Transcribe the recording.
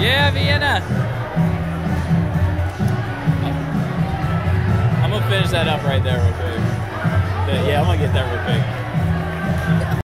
Yeah, Vienna. I'm gonna finish that up right there real quick. Yeah, I'm gonna get that real quick.